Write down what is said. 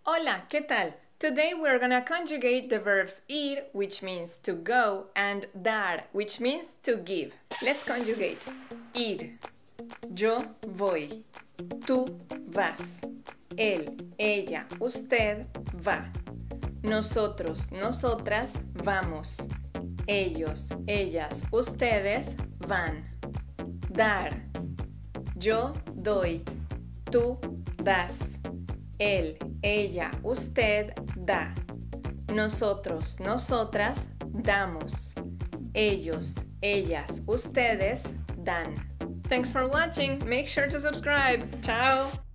Hola, ¿qué tal? Today we're gonna conjugate the verbs ir, which means to go, and dar, which means to give. Let's conjugate. Ir. Yo voy. Tú vas. Él, ella, usted va. Nosotros, nosotras vamos. Ellos, ellas, ustedes van. Dar. Yo doy. Tú das. Él, ella, usted da. Nosotros, nosotras damos. Ellos, ellas, ustedes dan. Thanks for watching. Make sure to subscribe. Ciao.